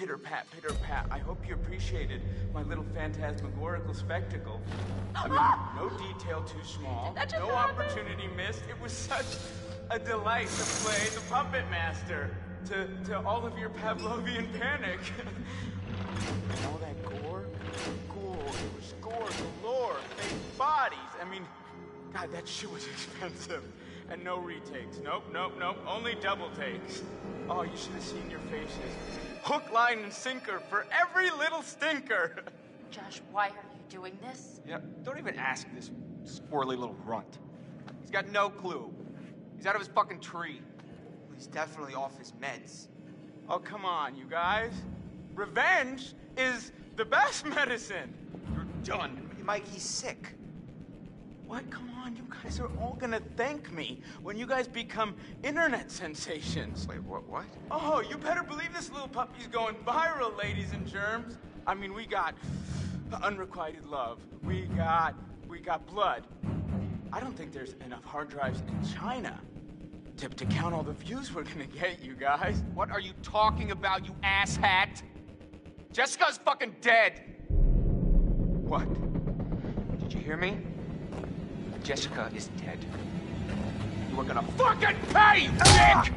Pitter pat. I hope you appreciated my little phantasmagorical spectacle. I mean, no detail too small, no opportunity missed. It was such a delight to play the puppet master to all of your Pavlovian panic. And all that gore, it was gore galore, fake bodies. I mean, God, that shit was expensive. And no retakes. Nope, only double takes. Oh, you should have seen your faces. Hook, line, and sinker for every little stinker. Josh, why are you doing this? Yeah, don't even ask this squirrely little runt. He's got no clue. He's out of his fucking tree. He's definitely off his meds. Oh, come on, you guys. Revenge is the best medicine. You're done. Mike, he's sick. What? Come on, you guys are all gonna thank me when you guys become internet sensations. Wait, what? Oh, you better believe this little puppy's going viral, ladies and germs. I mean, we got unrequited love. We got blood. I don't think there's enough hard drives in China to count all the views we're gonna get, you guys. What are you talking about, you asshat? Jessica's fucking dead. What? Did you hear me? Jessica is dead. You are gonna fucking pay, you dick!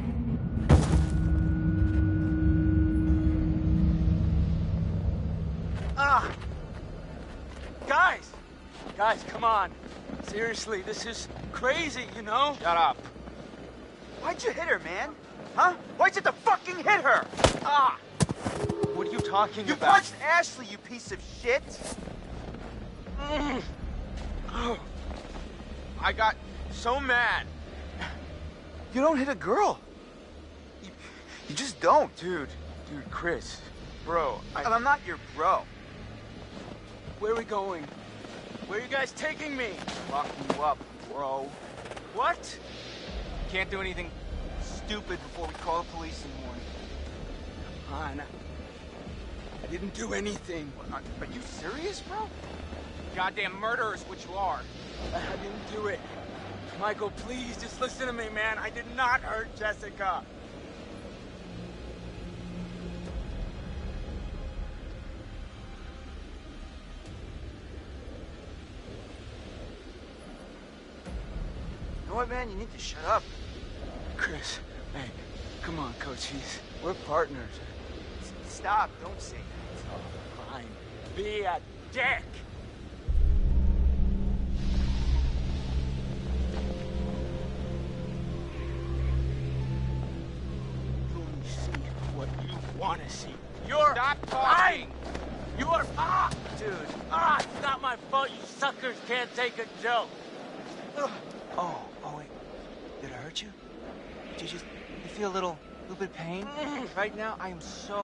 Guys, come on. Seriously, this is crazy, you know? Shut up. Why'd you hit her, man? Huh? Why'd you have to fucking hit her? What are you talking You about? punched Ashley, you piece of shit! Oh. I got so mad. You don't hit a girl. You just don't. Dude, Chris. Bro, I'm not your bro. Where are we going? Where are you guys taking me? Lock you up, bro. What? Can't do anything stupid before we call the police in the morning. Come on. I didn't do anything. Are you serious, bro? Goddamn murderer is what you are. I didn't do it. Michael, please, just listen to me, man. I did not hurt Jessica. You know what, man? You need to shut up. Chris, hey, come on, Coach. We're partners. Stop. Don't say that. Oh, fine. Be a dick. You only see what you want to see. You're Stop lying. talking. You are dude. It's not my fault. You suckers can't take a joke. Oh, wait. Did I hurt you? Did you feel a little bit of pain? Right now, I am so...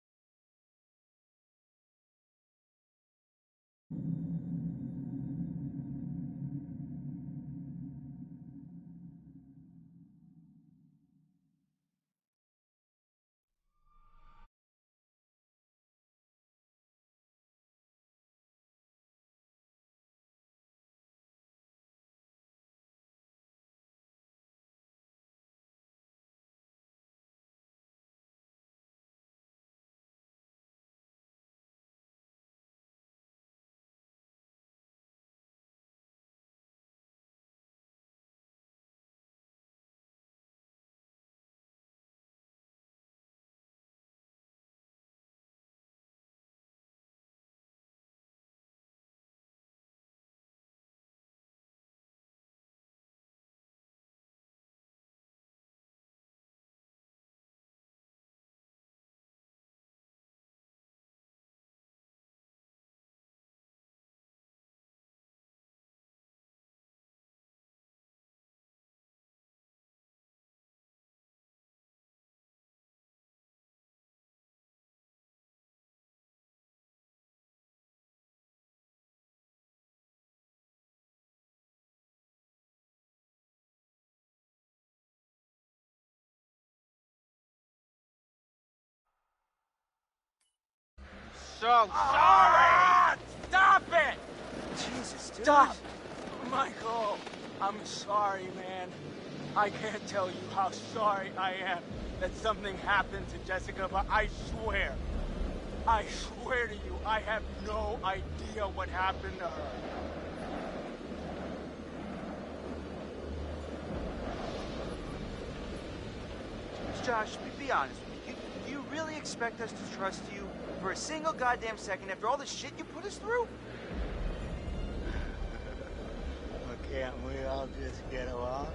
So sorry! Stop it! Jesus, dude. Stop! Michael, I'm sorry, man. I can't tell you how sorry I am that something happened to Jessica, but I swear, I swear to you, I have no idea what happened to her. Josh, be honest with me. Do you really expect us to trust you for a single goddamn second after all the shit you put us through? Well, can't we all just get along?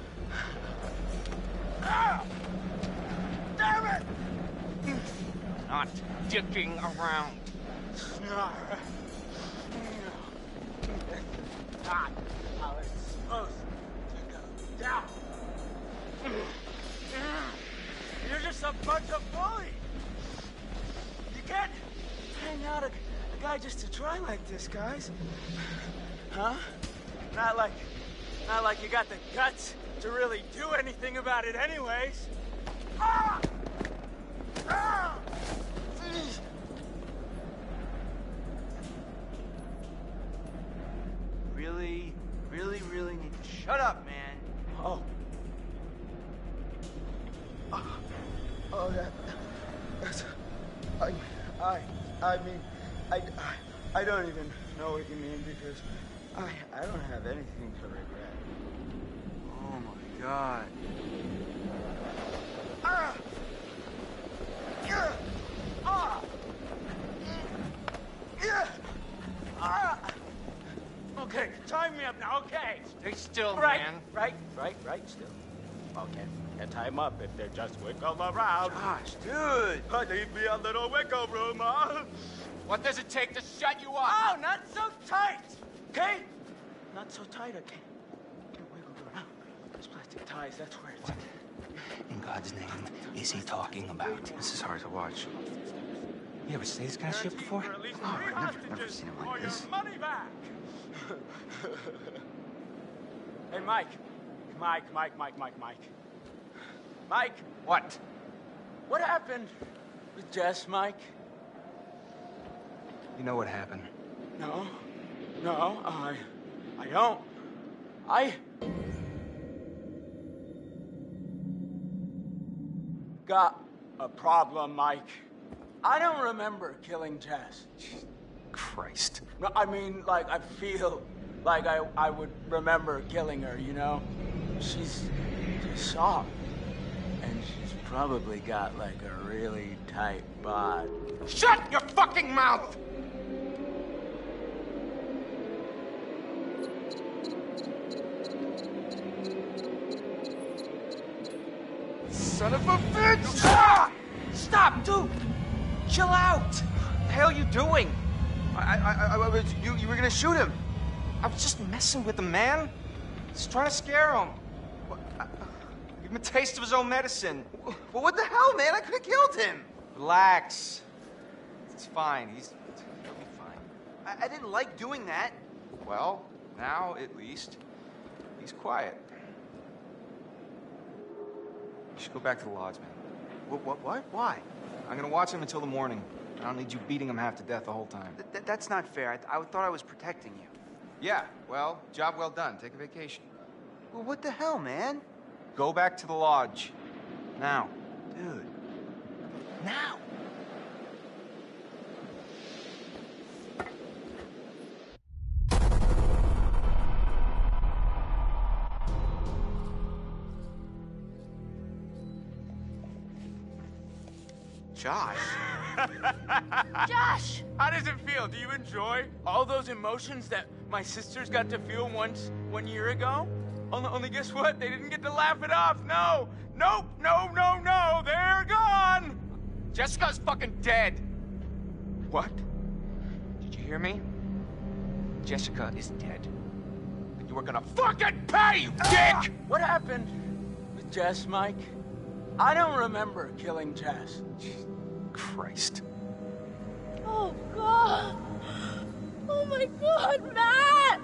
Ah! Damn it! Not dicking around. Not how it's supposed to go down. You're just a bunch of bullies. You can't hang out a guy just to try like this, guys. Huh? Not like you got the guts to really do anything about it anyways. Ah! Ah! Really need to shut up, man. Oh. Oh, that's... I mean, I don't even know what you mean because I don't have anything to regret. Oh my God. Okay, tie me up now, okay. Stay still, Right, man. right, still. Okay, can't tie them up if they're just wiggle around. Gosh, dude. Leave me a little wiggle room, huh? What does it take to shut you up? Oh, not so tight, okay? Not so tight, okay? Can't wiggle around. Those plastic ties, that's where it's at. In God's name, is he talking about? This is hard to watch. You ever see this kind of shit before? Oh, I've never seen him like this. Your money back. Hey, Mike. Mike. Mike. What? What happened with Jess, Mike? You know what happened. No, I don't. I got a problem, Mike. I don't remember killing Jess. Christ. No, I mean, like, I feel like I would remember killing her, you know? She's soft. And she's probably got, like, a really tight bod. Shut your fucking mouth! Son of a bitch! Ah! Stop, dude! Chill out! What the hell are you doing? You were gonna shoot him. I was just messing with him, man. Just trying to scare him. Give him a taste of his own medicine. Well, what the hell, man? I could have killed him. Relax. It's fine. He'll be fine. I didn't like doing that. Well, now at least, he's quiet. You should go back to the lodge, man. What? Why? I'm gonna watch him until the morning. I don't need you beating him half to death the whole time. That's not fair. I thought I was protecting you. Yeah, well, job well done. Take a vacation. Well, what the hell, man? Go back to the lodge. Now. Dude. Now! Josh. Josh! How does it feel? Do you enjoy all those emotions that my sisters got to feel once 1 year ago? Only guess what? They didn't get to laugh it off. No! Nope! No! They're gone! Jessica's fucking dead. What? Did you hear me? Jessica is dead. And you are gonna fucking pay, you dick! What happened with Jess, Mike? I don't remember killing Jess. Christ. Oh, God! Oh, my God, Matt!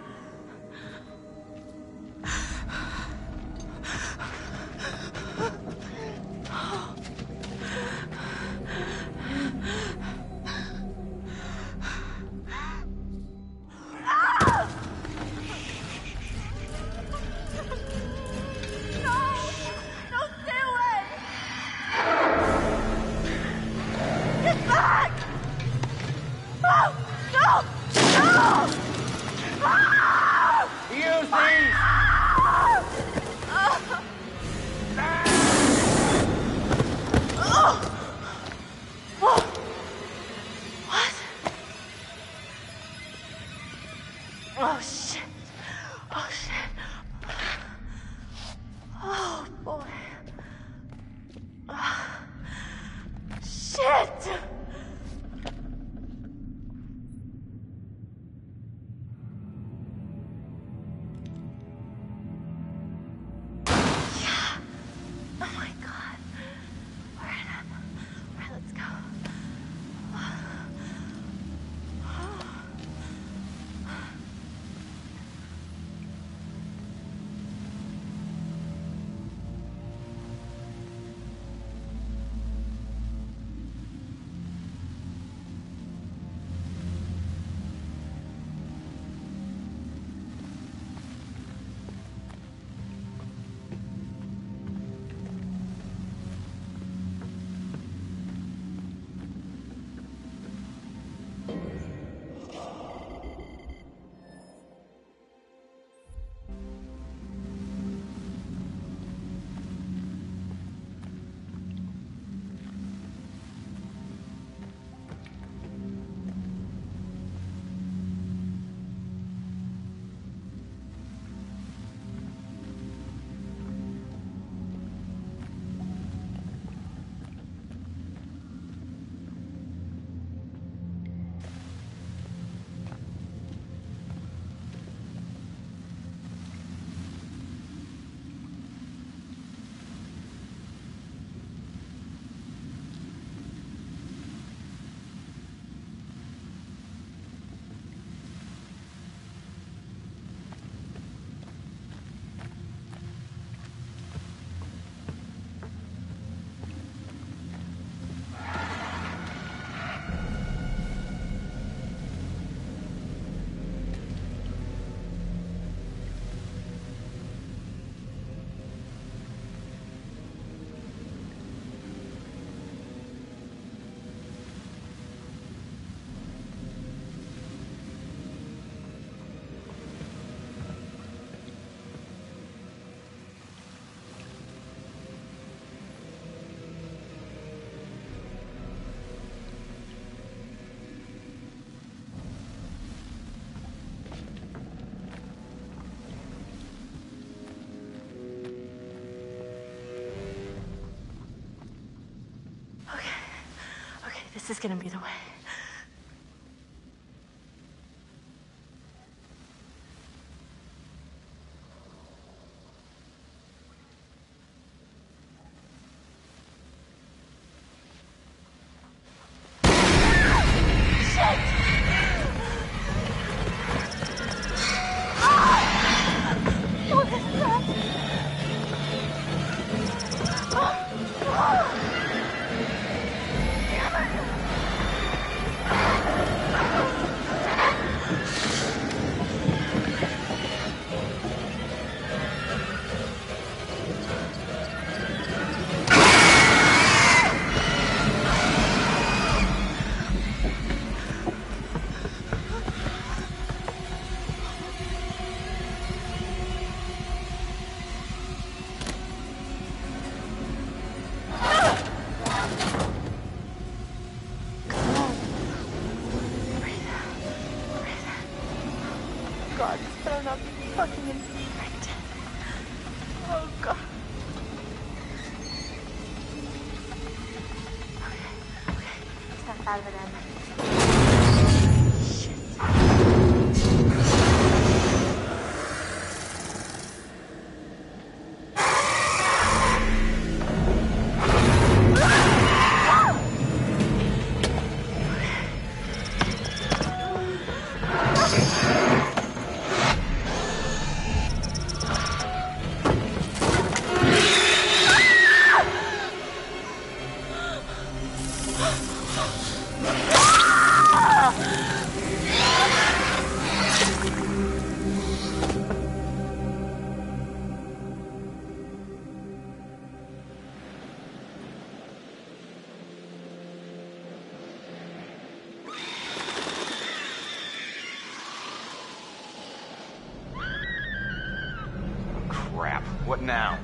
is gonna be the way. God, this better not be fucking infected. Oh, God. Okay. Snap out of it, Em. Shit. Crap. What now?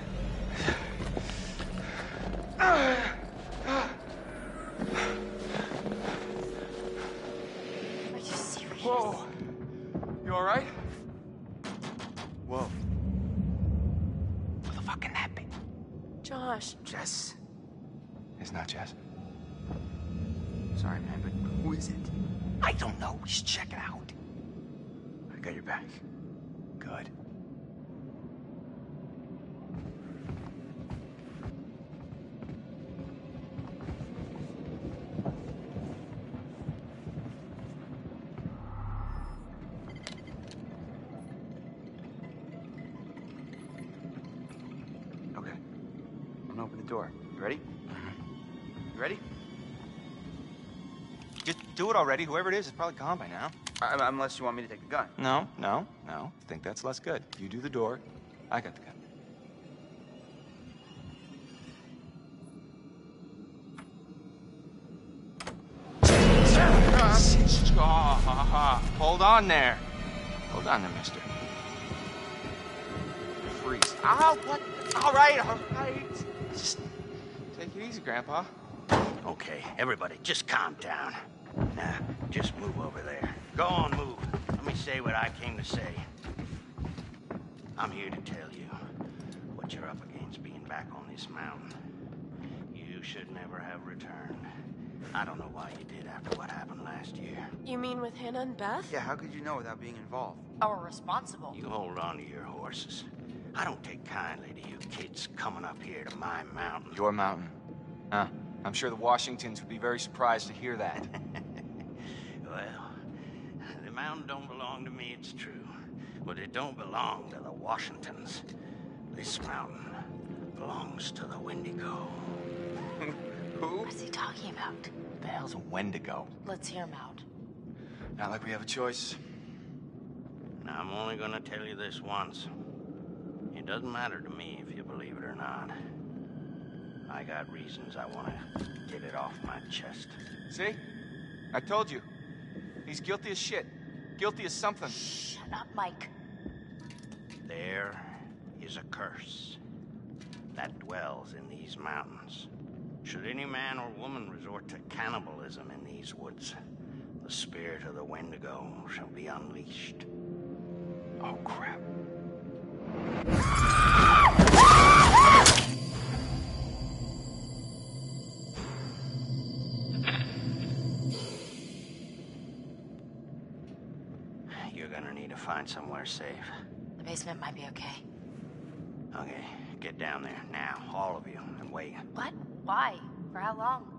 Are you serious? Whoa. You all right? Whoa. Who the fuck can that be? Josh. Jess. It's not Jess. Sorry, man, but who is it? I don't know. Just check it out. I got your back. Good. Okay. I'm gonna open the door. You ready? You ready? Just do it already. Whoever it is probably gone by now. Unless you want me to take the gun. No. I think that's less good. You do the door. I got the gun. Hold on there. Hold on there, mister. Freeze. Ow, what? All right. Just take it easy, Grandpa. Okay, everybody, just calm down. Now, just move over there. Go on, move. Let me say what I came to say. I'm here to tell you what you're up against being back on this mountain. You should never have returned. I don't know why you did after what happened last year. You mean with Hannah and Beth? Yeah, how could you know without being involved? Or responsible. You hold on to your horses. I don't take kindly to you kids coming up here to my mountain. Your mountain. Huh. I'm sure the Washingtons would be very surprised to hear that. Well, the mountain don't belong to me, it's true. But it don't belong to the Washingtons. This mountain belongs to the Wendigo. Who? What's he talking about? The hell's a Wendigo? Let's hear him out. Not like we have a choice. Now, I'm only gonna tell you this once. It doesn't matter to me if you believe it or not. I got reasons I want to get it off my chest. See? I told you. He's guilty as shit. Guilty as something. Shut up, Mike. There is a curse that dwells in these mountains. Should any man or woman resort to cannibalism in these woods, the spirit of the Wendigo shall be unleashed. Oh, crap. gonna need to find somewhere safe. The basement might be okay. Okay, get down there, now, all of you, and wait. What? Why? For how long?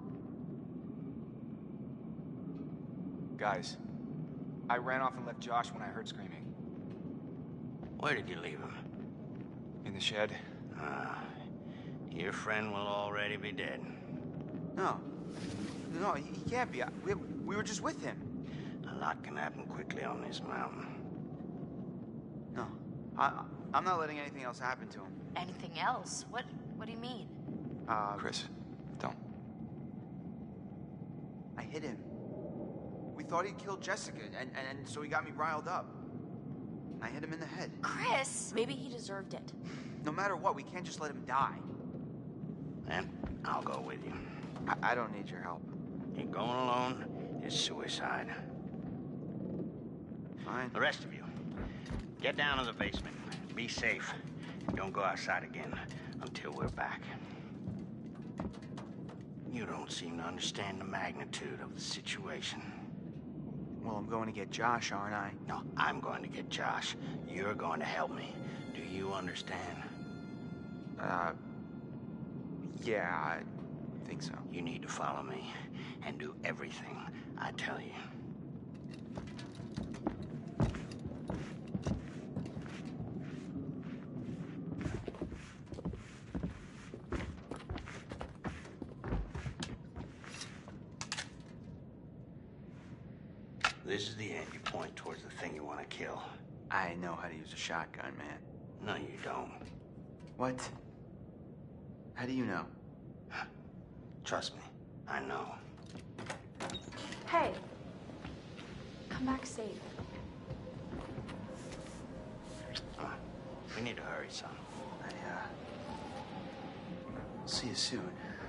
Guys, I ran off and left Josh when I heard screaming. Where did you leave him? In the shed. Your friend will already be dead. No. No, he can't be. We were just with him. A lot can happen quickly on this mountain. No. I'm not letting anything else happen to him. Anything else? What do you mean? Chris, don't. I hit him. We thought he'd killed Jessica, and so he got me riled up. I hit him in the head. Chris! Maybe he deserved it. No matter what, we can't just let him die. Then I'll go with you. I don't need your help. You're going alone is suicide. Fine. The rest of you, get down to the basement. Be safe. And don't go outside again until we're back. You don't seem to understand the magnitude of the situation. Well, I'm going to get Josh, aren't I? No, I'm going to get Josh. You're going to help me. Do you understand? Yeah, I think so. You need to follow me and do everything I tell you. This is the end you point towards the thing you want to kill. I know how to use a shotgun, man. No, you don't. What? How do you know? Trust me, I know. Hey. Come back safe. Come on. We need to hurry, son. See you soon.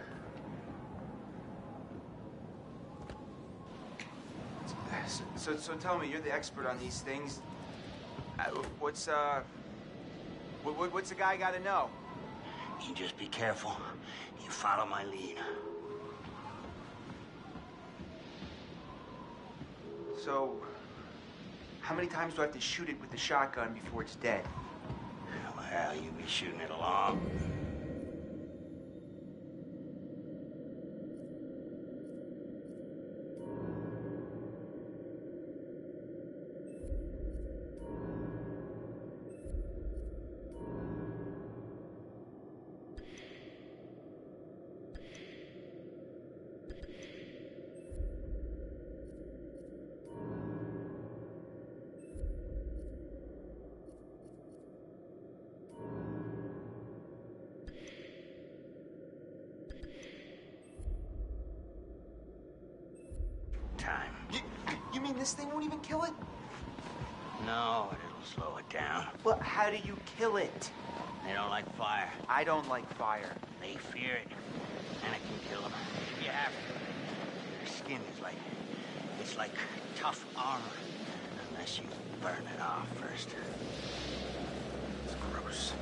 So tell me, you're the expert on these things. What's a guy got to know? You just be careful. You follow my lead. So, how many times do I have to shoot it with the shotgun before it's dead? Well, you be shooting it along. Time. You mean this thing won't even kill it? No, it'll slow it down. Well, how do you kill it? They don't like fire. I don't like fire. They fear it. And it can kill them. If you have to. Their skin is like... It's like tough armor. Unless you burn it off first. It's gross.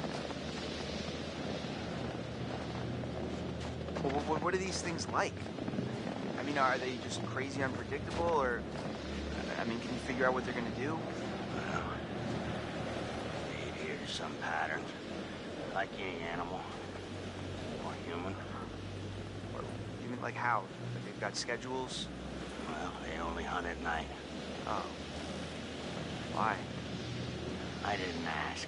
Well, what are these things like? I mean, are they just crazy unpredictable, or... I mean, can you figure out what they're gonna do? Well, they adhere to some patterns. Like any animal. Or human. Or, you mean like how? Like they've got schedules? Well, they only hunt at night. Oh. Why? I didn't ask.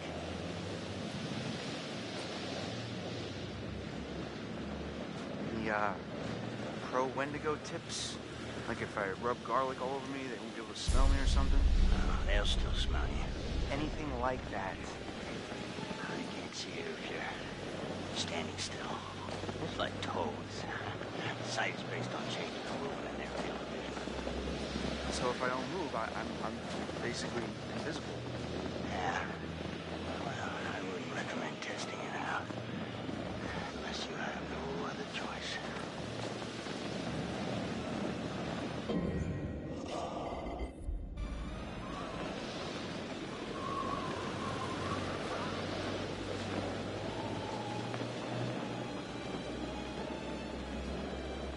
Any, pro Wendigo tips? Like if I rub garlic all over me, they won't be able to smell me or something? They'll still smell you. Anything like that? I can't see you if you're standing still. It's like toads. Sight is based on changes in movement in their field of vision. So if I don't move, I'm basically invisible. Yeah. Well, I wouldn't recommend testing it out. Unless you have no other choice.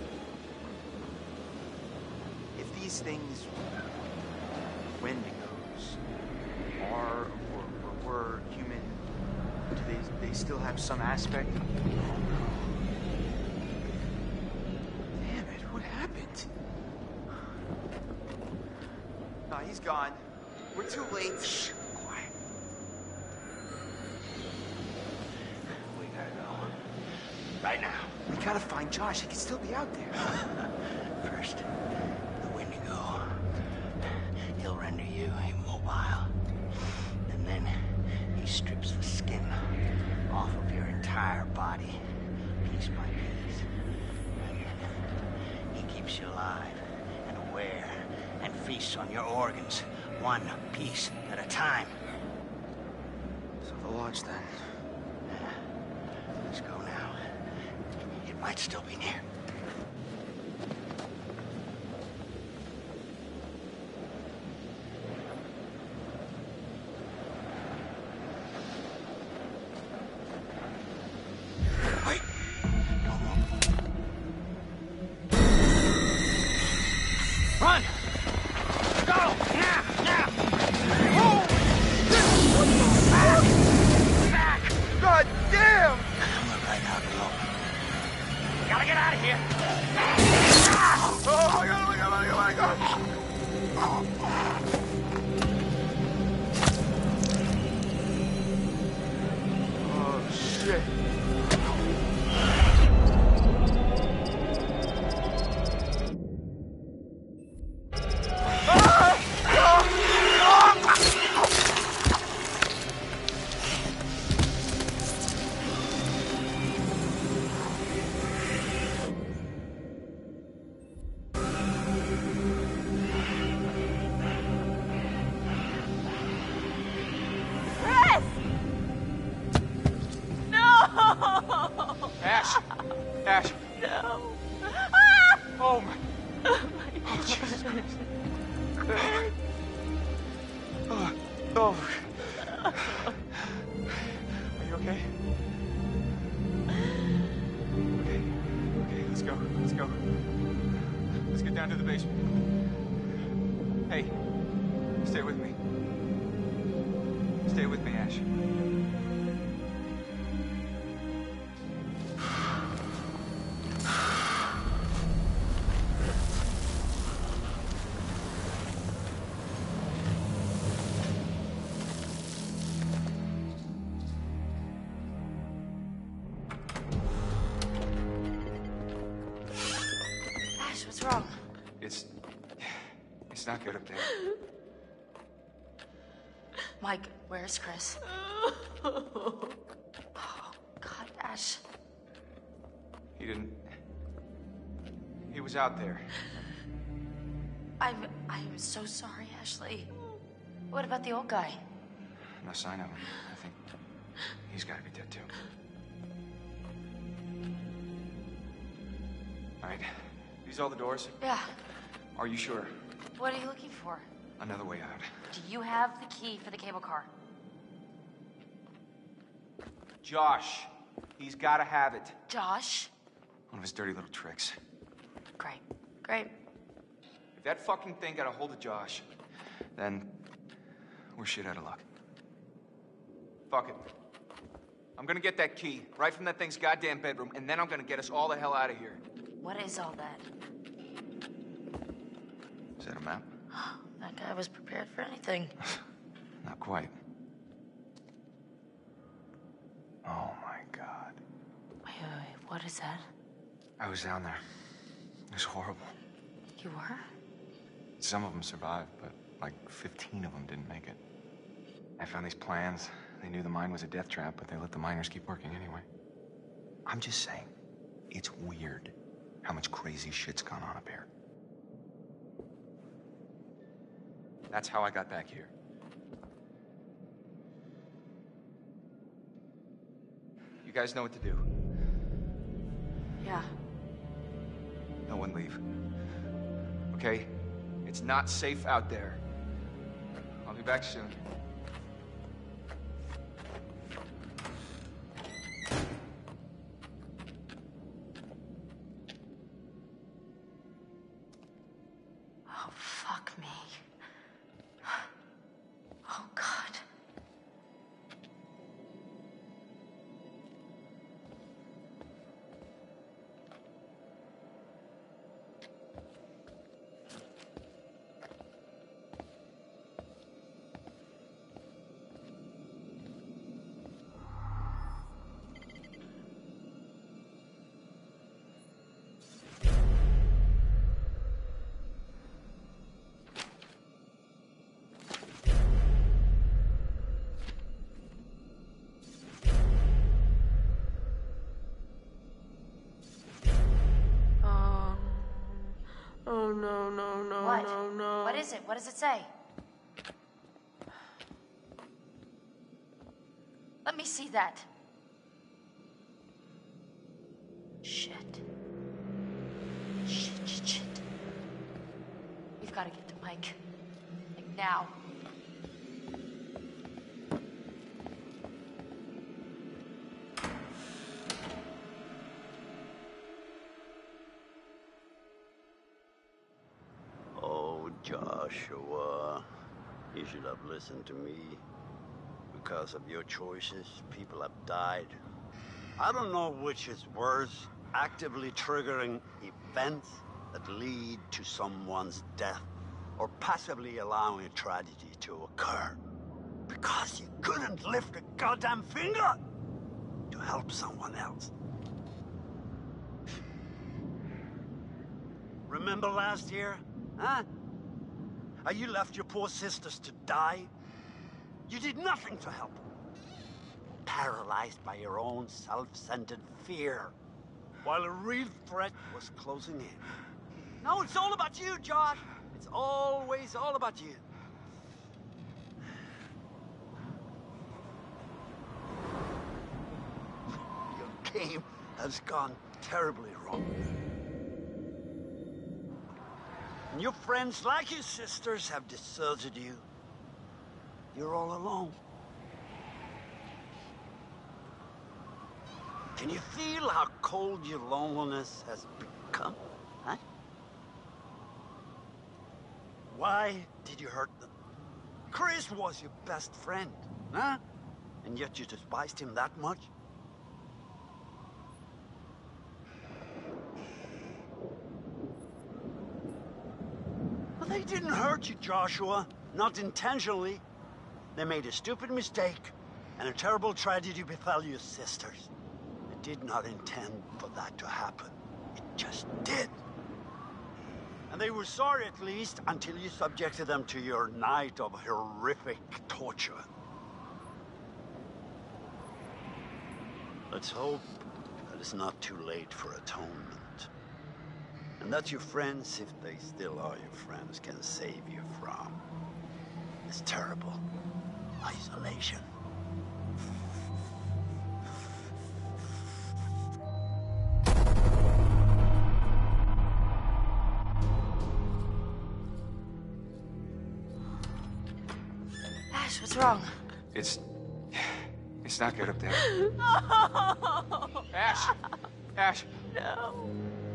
If these things... Wendigo... those are or were human, do they still have some aspect? Damn it, what happened? Nah, he's gone. We're too late. Shh, quiet. We gotta go. Right now. We gotta find Josh. He could still be out there. First, the Wendigo. He'll render you immobile. And then he strips the skin off of your entire body, piece by piece. Again, he keeps you alive and aware and feasts on your organs, one piece at a time. So the lodge then. Let's go now. It might still be near. Wait! Don't move. Run! Go! Now! Now! Back! God damn! I'm right out below. Gotta get out of here! Oh my god, oh my god, oh my god, oh my god! Oh shit. Chris! No! Ash! Ash! No! Oh my... Oh, Jesus Christ. Oh. Are you okay? Okay, let's go. Let's go. Let's get down to the basement. Hey, stay with me. Stay with me, Ash. Ash, what's wrong? It's not good up there. Mike, where's Chris? Oh, God, Ash. He was out there. I'm so sorry, Ashley. What about the old guy? No sign of him. I think he's gotta be dead too. All right. These all the doors? Yeah. Are you sure? What are you looking for? Another way out. Do you have the key for the cable car? Josh. He's gotta have it. Josh? One of his dirty little tricks. Great. Great. If that fucking thing got a hold of Josh, then we're shit out of luck. Fuck it. I'm gonna get that key right from that thing's goddamn bedroom, and then I'm gonna get us all the hell out of here. What is all that? Is that a map? That guy was prepared for anything. Not quite. Oh my god. Wait. What is that? I was down there. It was horrible. You were? Some of them survived, but like 15 of them didn't make it. I found these plans. They knew the mine was a death trap, but they let the miners keep working anyway. I'm just saying, it's weird how much crazy shit's gone on up here. That's how I got back here. You guys know what to do. Yeah. No one leave. Okay? It's not safe out there. I'll be back soon. Oh, fuck me. Oh no, no, no, What? no, no. What is it? What does it say? Let me see that. Shit. Shit. We've got to get to Mike. Like now. Oh, Joshua, you should have listened to me. Because of your choices, people have died. I don't know which is worse, actively triggering events that lead to someone's death, or passively allowing a tragedy to occur. Because you couldn't lift a goddamn finger to help someone else. Remember last year, huh? How you left your poor sisters to die? You did nothing to help them. Paralyzed by your own self-centered fear, while a real threat was closing in. Now it's all about you, Josh. It's always all about you. Your game has gone terribly wrong. And your friends, like your sisters, have deserted you. You're all alone. Can you feel how cold your loneliness has become, huh? Why did you hurt them? Chris was your best friend, huh? And yet you despised him that much? Well, they didn't hurt you, Joshua. Not intentionally. They made a stupid mistake, and a terrible tragedy befell your sisters. They did not intend for that to happen. It just did. And they were sorry, at least, until you subjected them to your night of horrific torture. Let's hope that it's not too late for atonement. And that your friends, if they still are your friends, can save you from this terrible isolation. Ash, what's wrong? It's not good up there. No. Ash! Ash! No.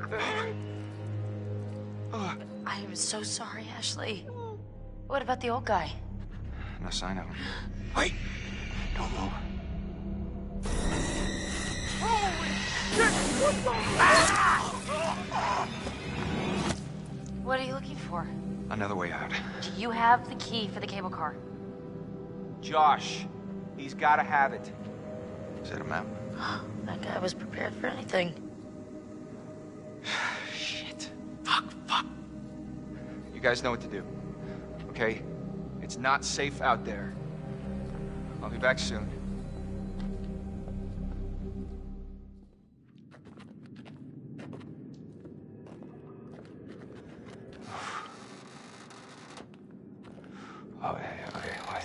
I am so sorry, Ashley. What about the old guy? No sign of him. Wait! Don't move. What are you looking for? Another way out. Do you have the key for the cable car? Josh, he's gotta have it. Is that a map? That guy was prepared for anything. Shit. Fuck. You guys know what to do, okay? It's not safe out there. I'll be back soon. Okay, what?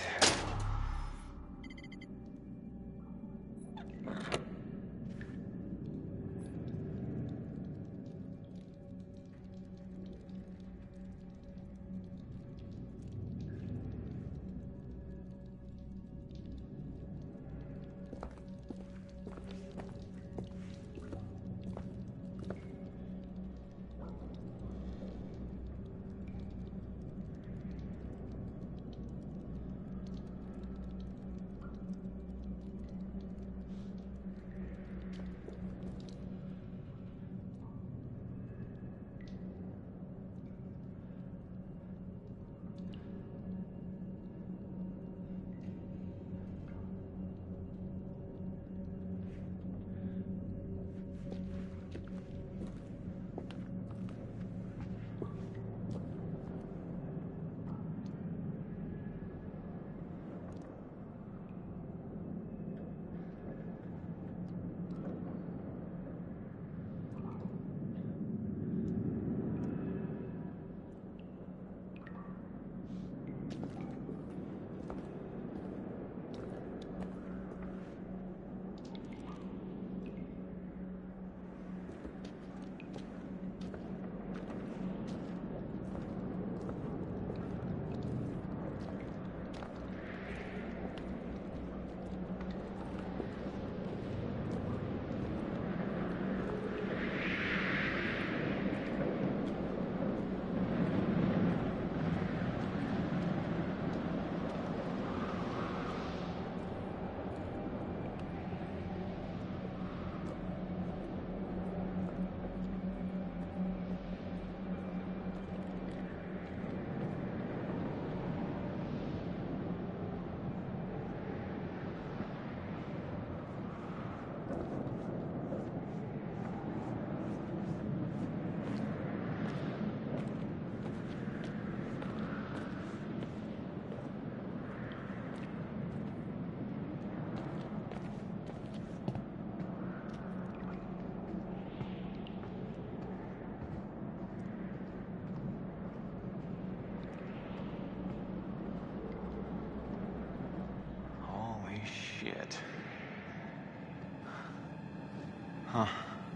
Huh.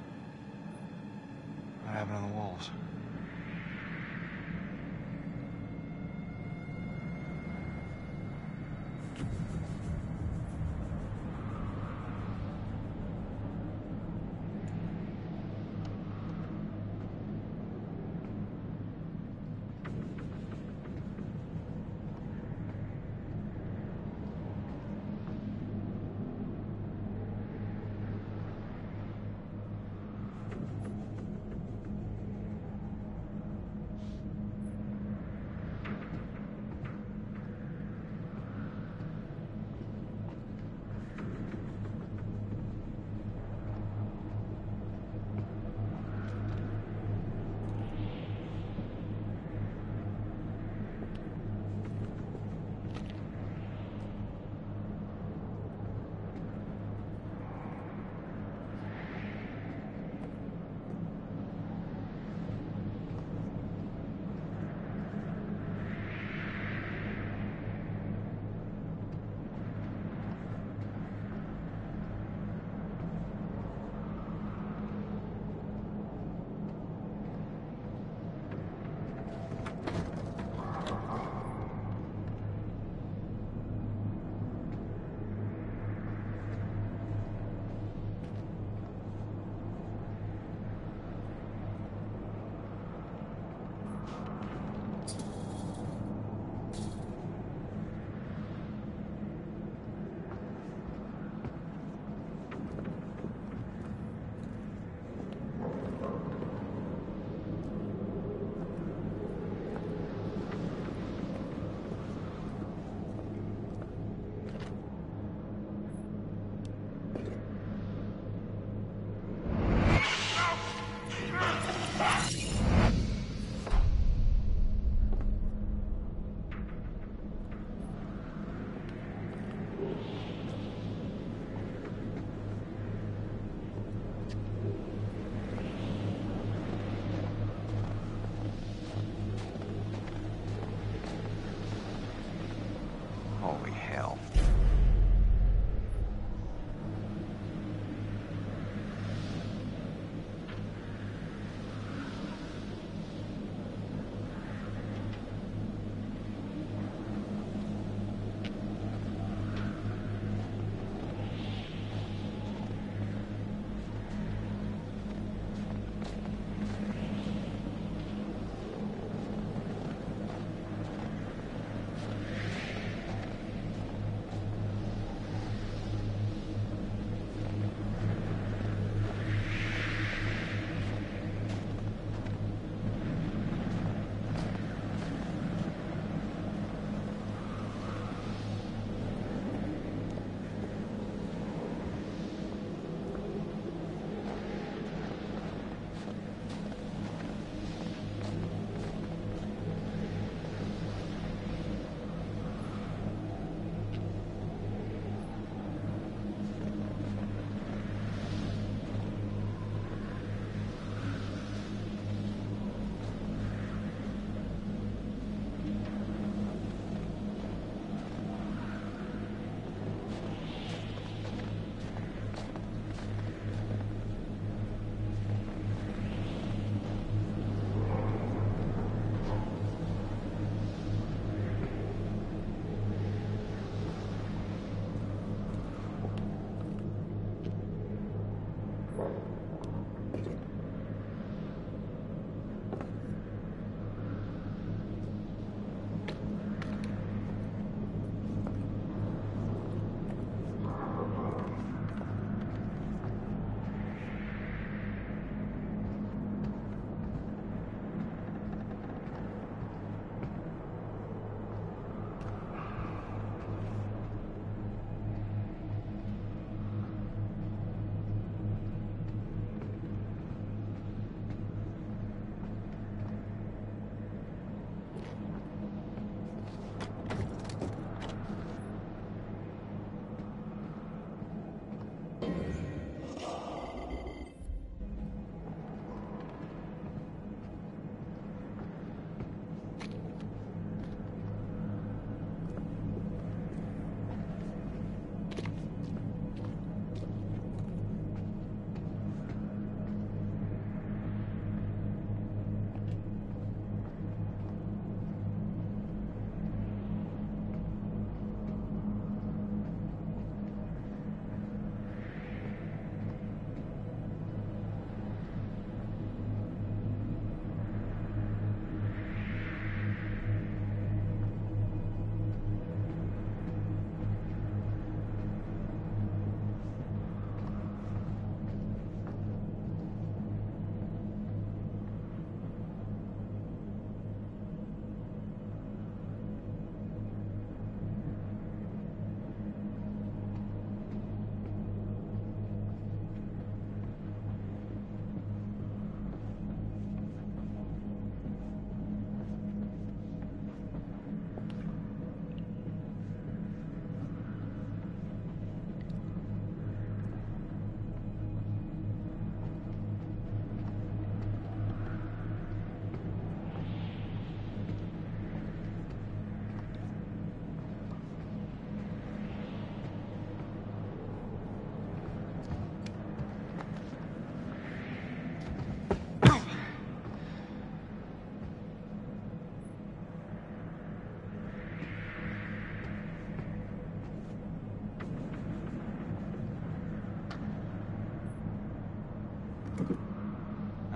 What happened to the wolves?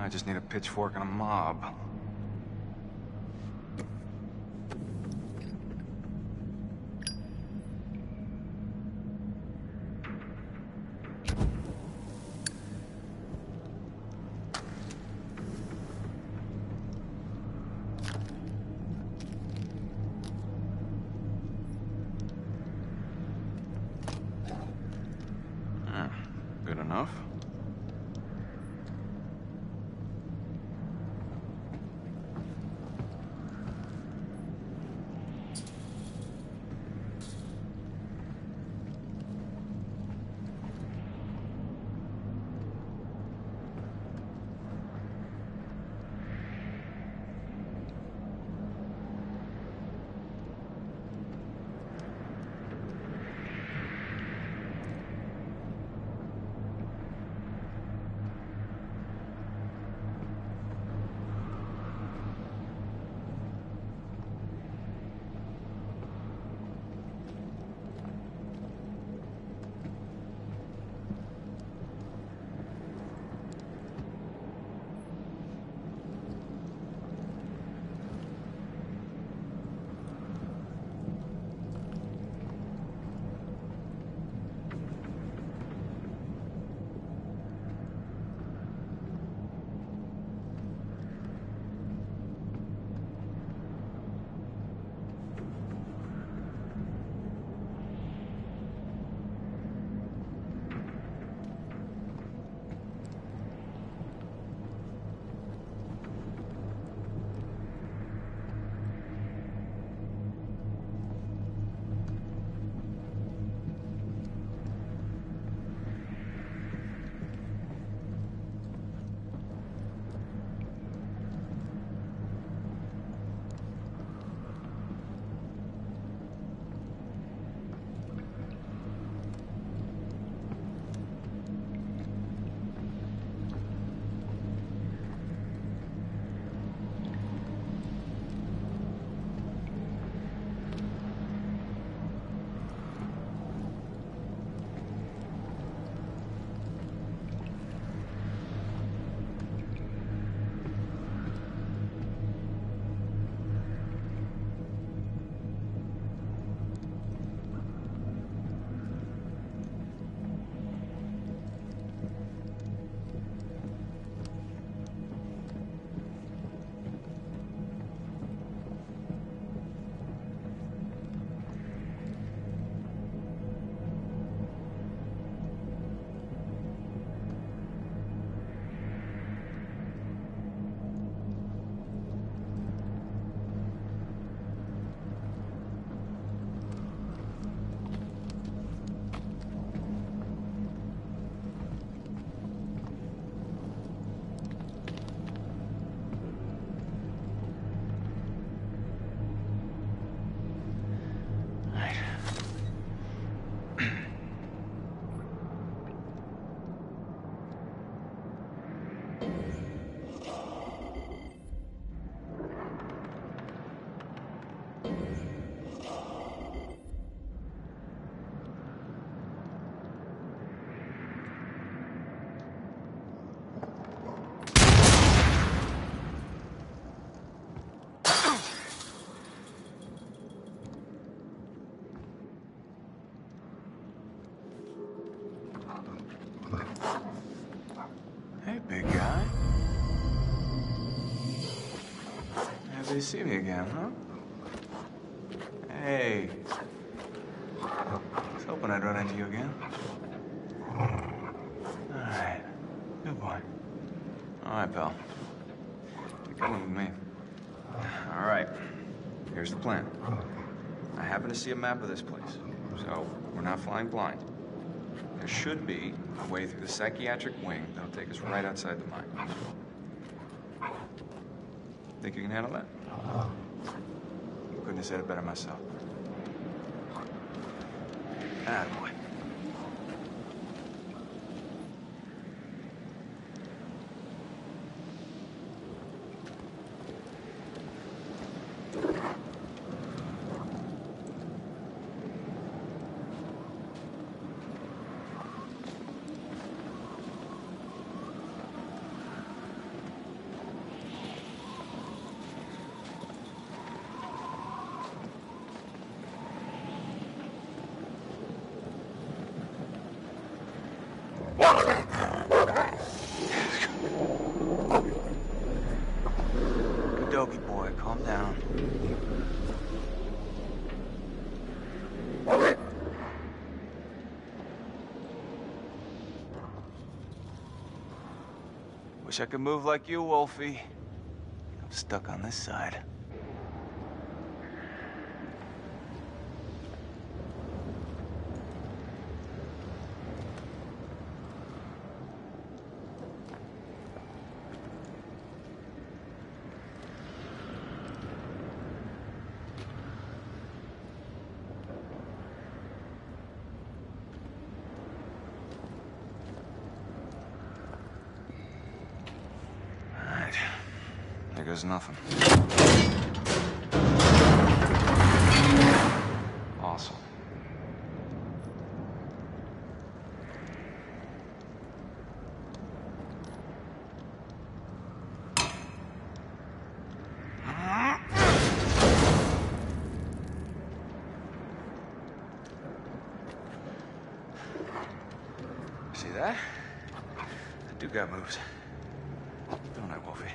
I just need a pitchfork and a mob. Good enough. Big guy. Happy to see me again, huh? Hey. I was hoping I'd run into you again. All right. Good boy. All right, pal. You're coming with me. All right. Here's the plan. I happen to see a map of this place, so we're not flying blind. There should be a way through the psychiatric wing that'll take us right outside the mine. Think you can handle that? Couldn't have said it better myself. Ah, boy. Wish I could move like you, Wolfie. I'm stuck on this side. There goes nothing. Awesome. See that? That dude got moves. Don't I, Wolfie?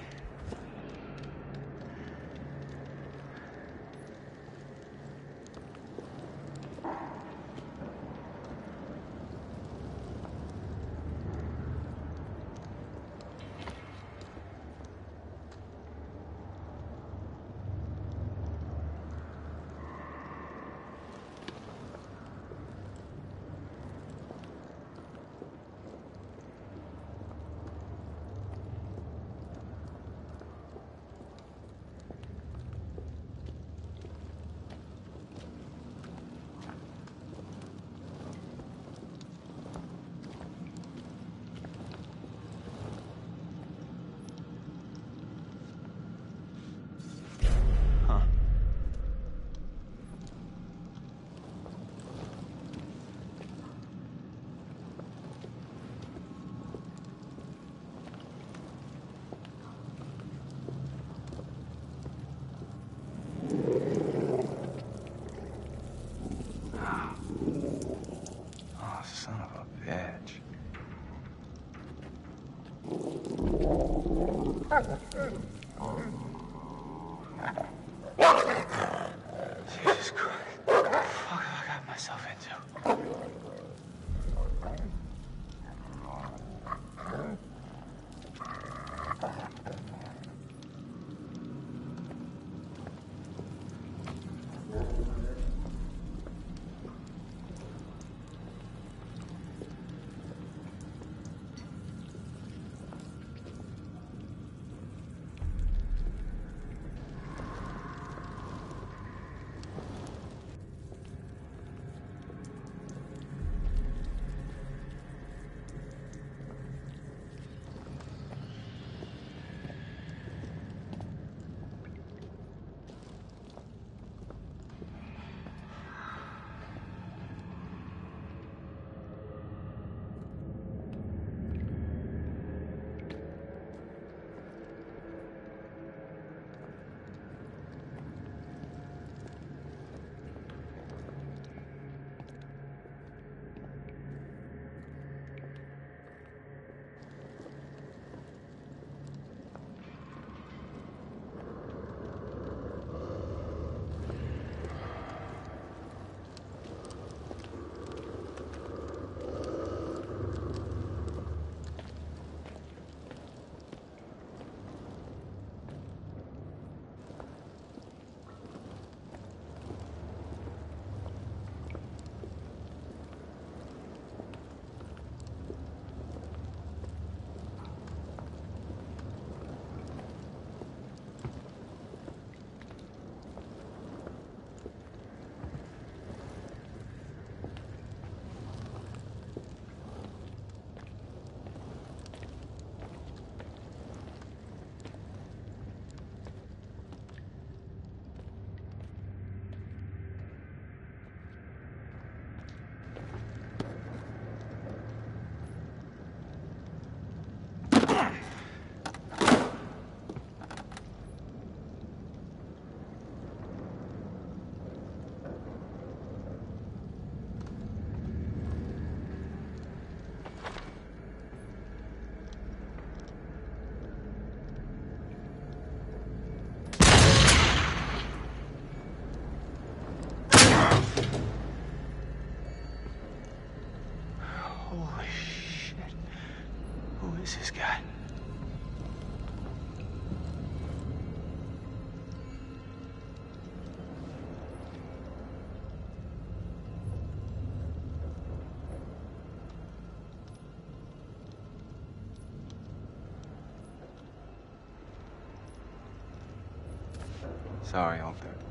Sorry, I'll do it.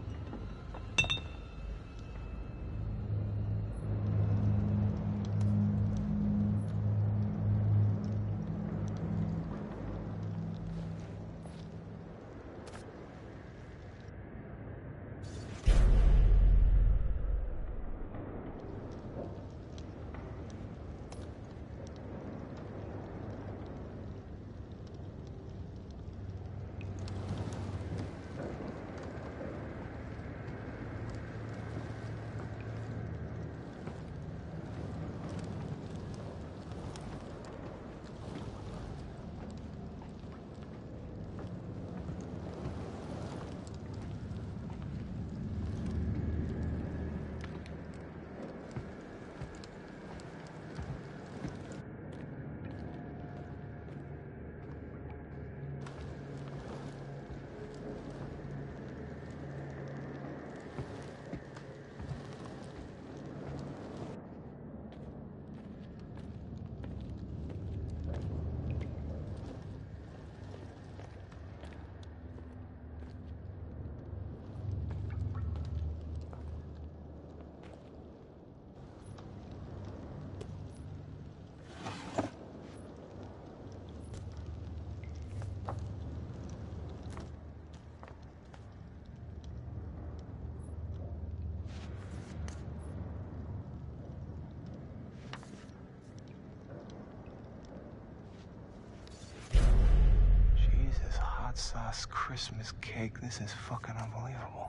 Jesus, hot sauce Christmas cake. This is fucking unbelievable.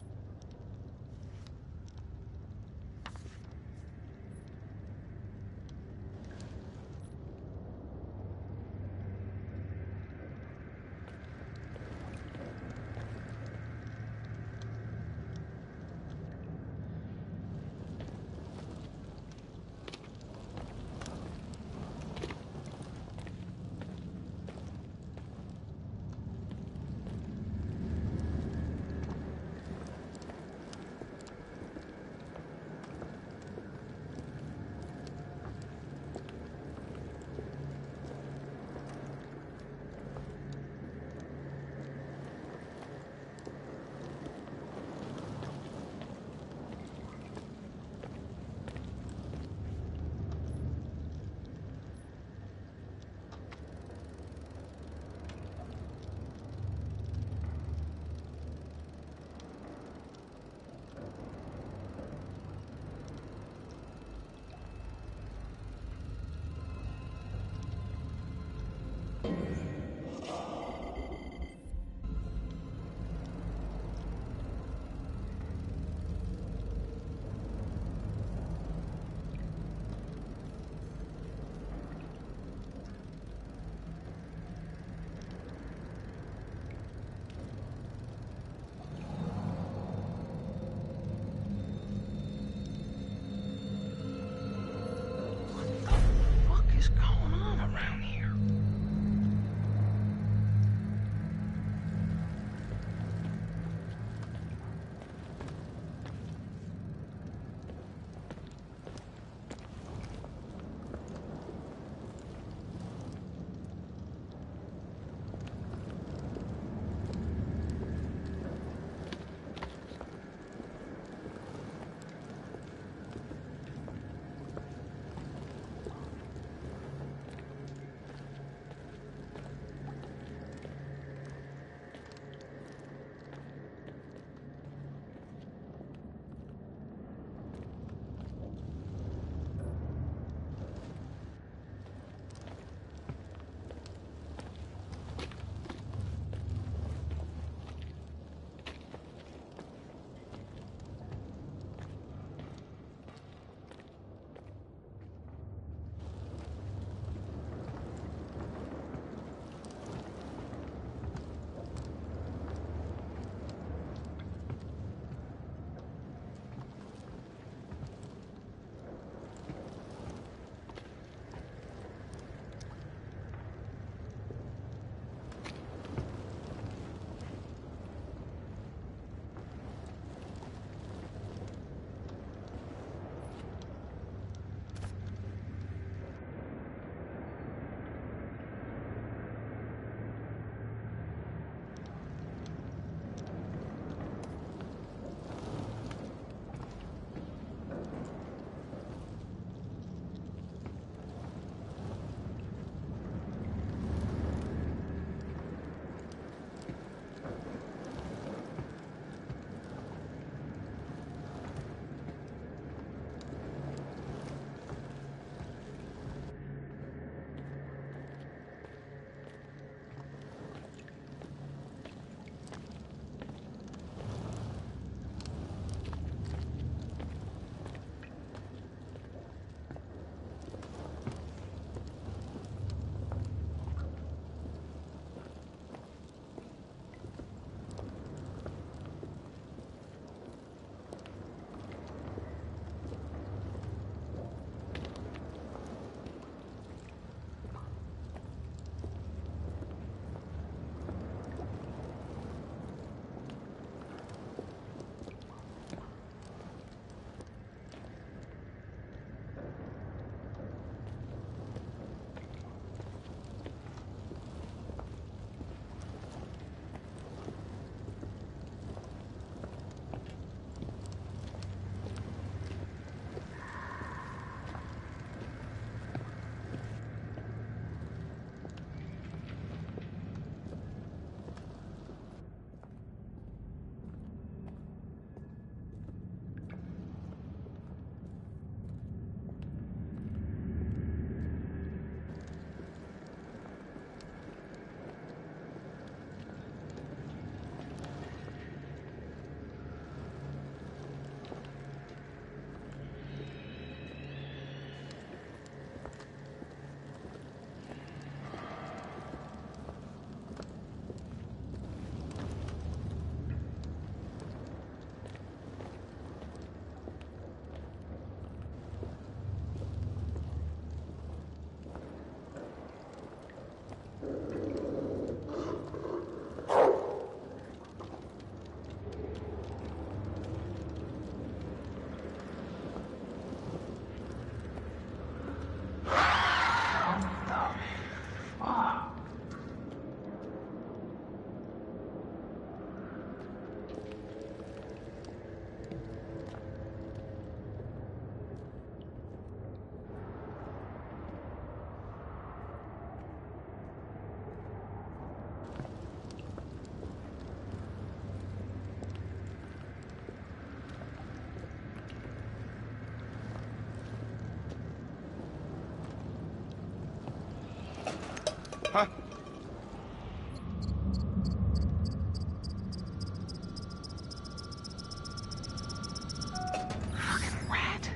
Huh? Fucking rat.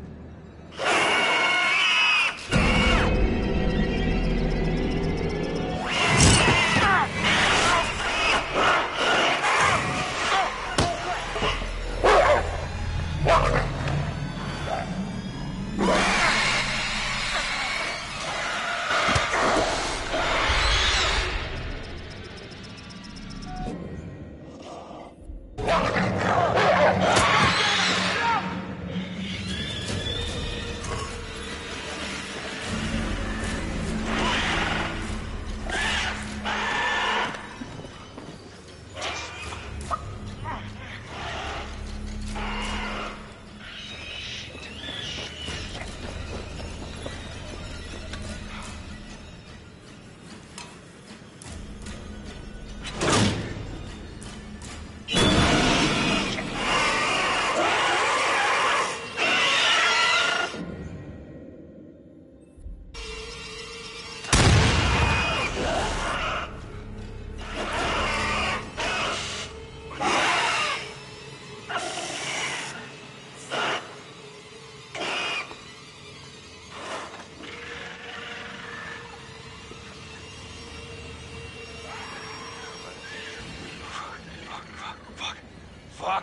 Fuck!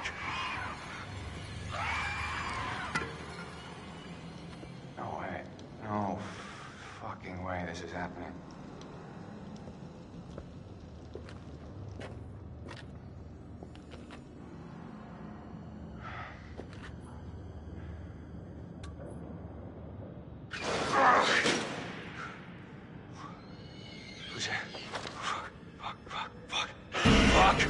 No way. No fucking way this is happening. Who's there? Fuck!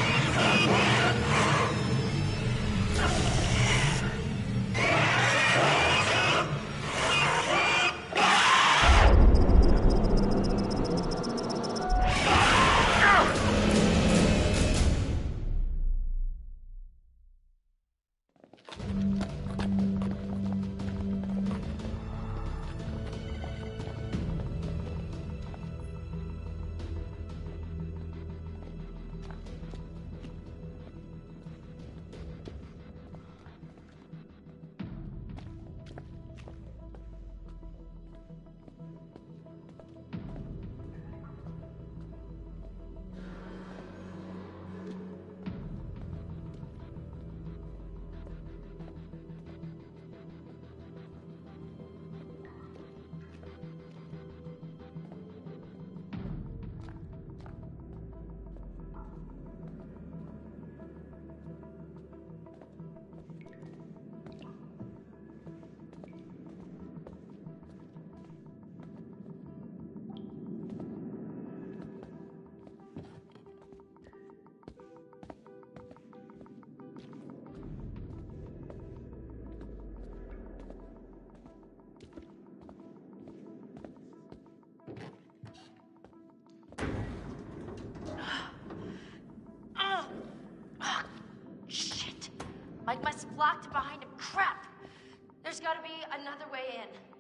Mike must have locked it behind him. Crap! There's gotta be another way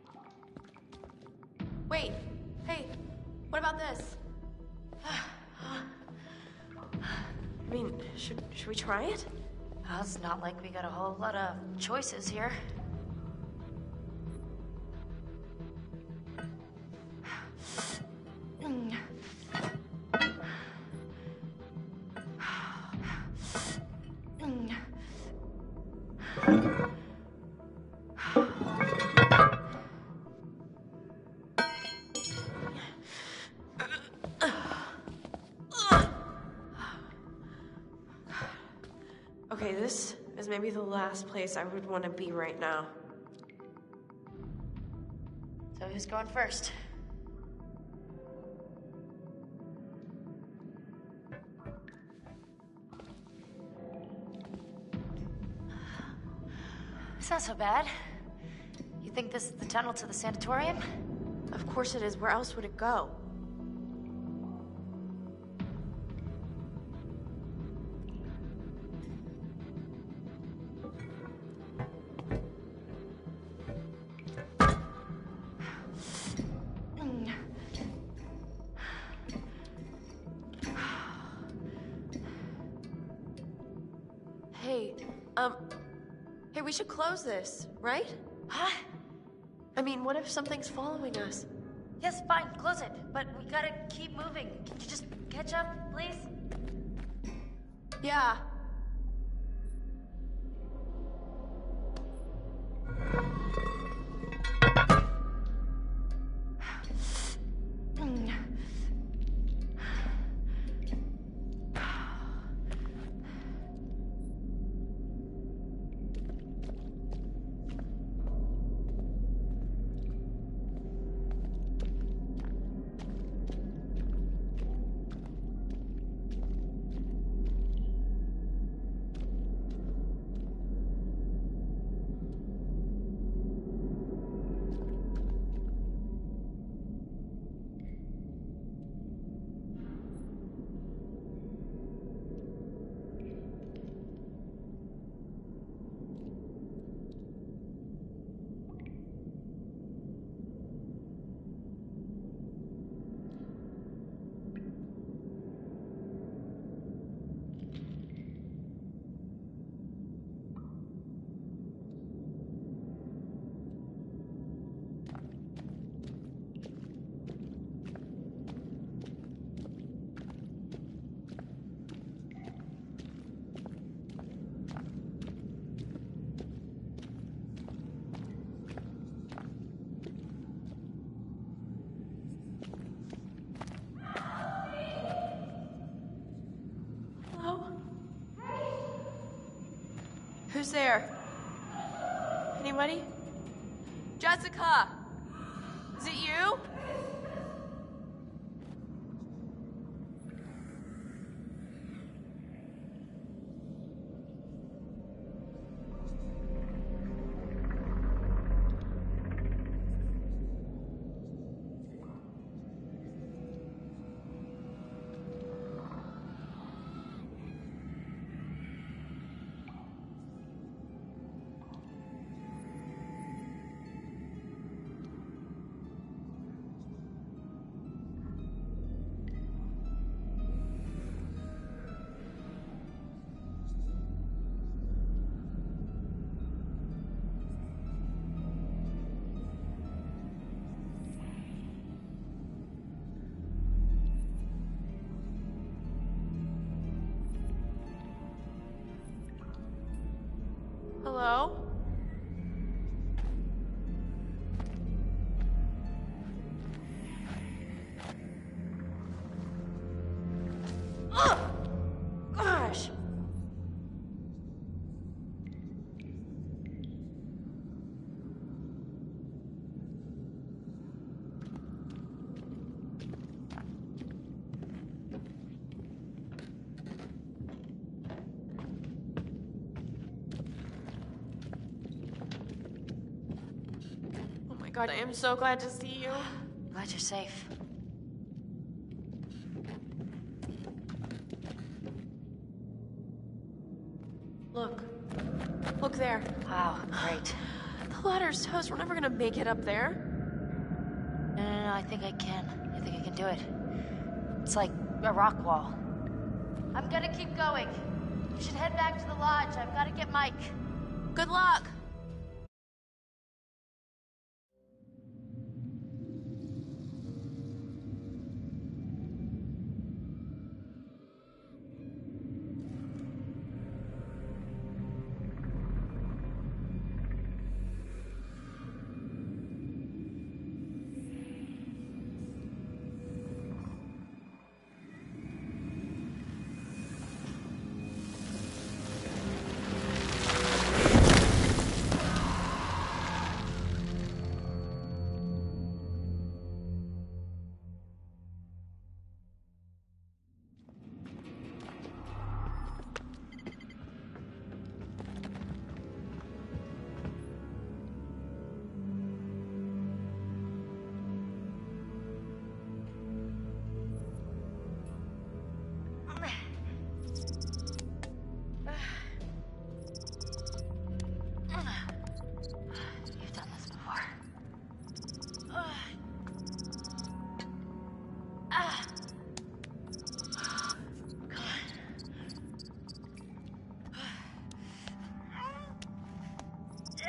in. Wait. Hey, what about this? I mean, should we try it? Well, it's not like we got a whole lot of choices here. Okay, this is maybe the last place I would want to be right now. So who's going first? It's not so bad. You think this is the tunnel to the sanatorium? Of course it is. Where else would it go? Hey, we should close this, right? Huh? I mean, what if something's following us? Yes, fine, close it. But we gotta keep moving. Can you just catch up, please? Yeah. Who's there? Anybody? Jessica! Is it you? Hello? Ugh! Gosh! God, I am so glad to see you. Glad you're safe. Look. Look there. Wow, great. The ladder's toast. We're never gonna make it up there. No, I think I can. I think I can do it. It's like a rock wall. I'm gonna keep going. You should head back to the lodge. I've gotta get Mike. Good luck!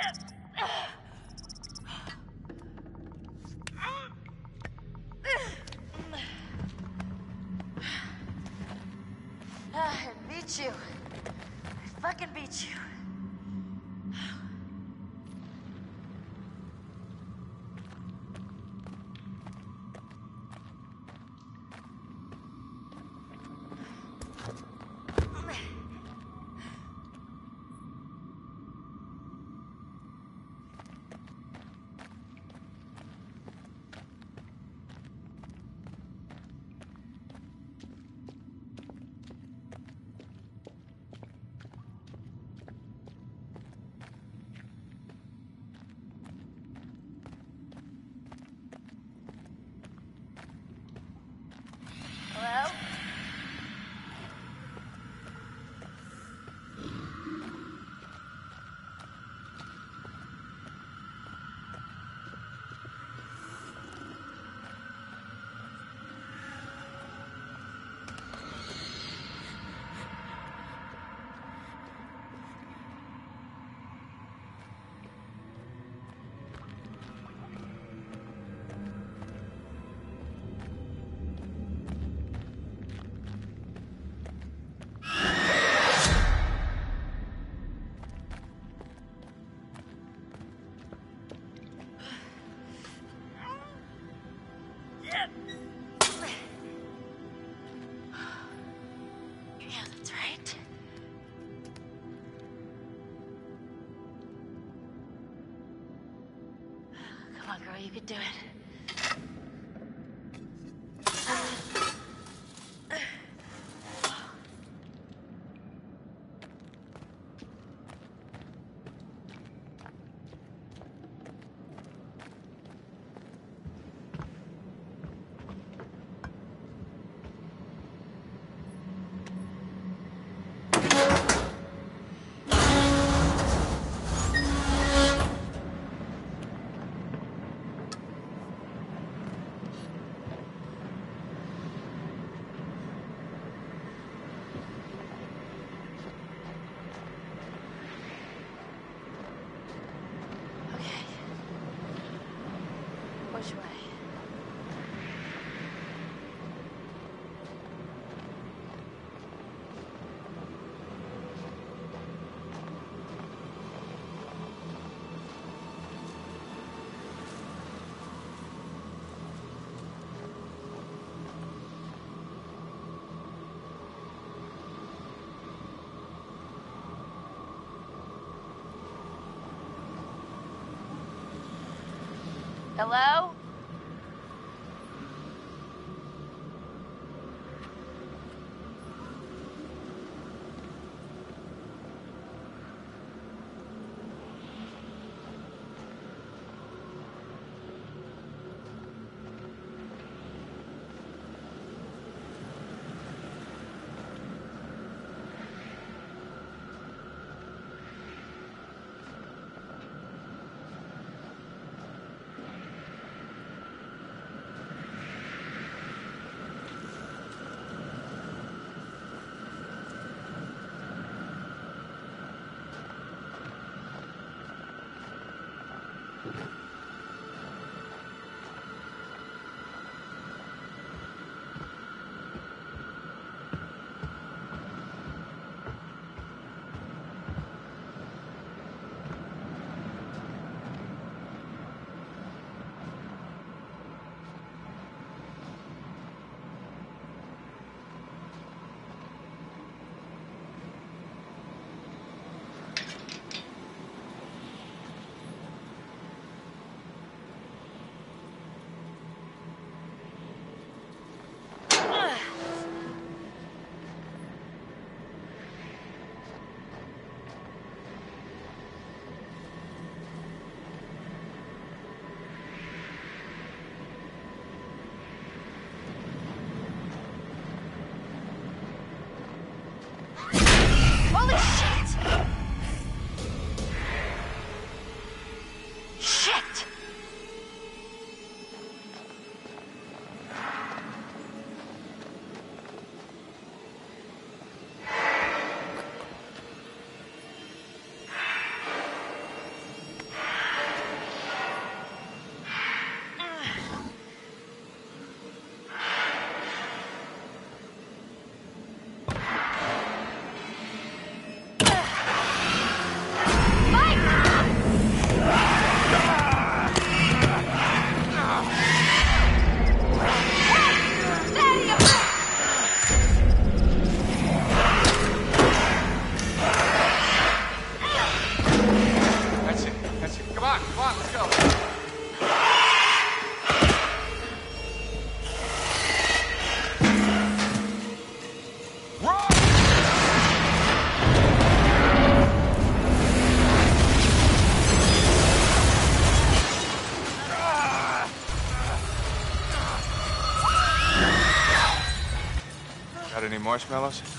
I beat you. I fucking beat you. Hello? Yeah, that's right. Come on, girl, you can do it. Okay. Which way? Hello? come on, let's go. Got any marshmallows?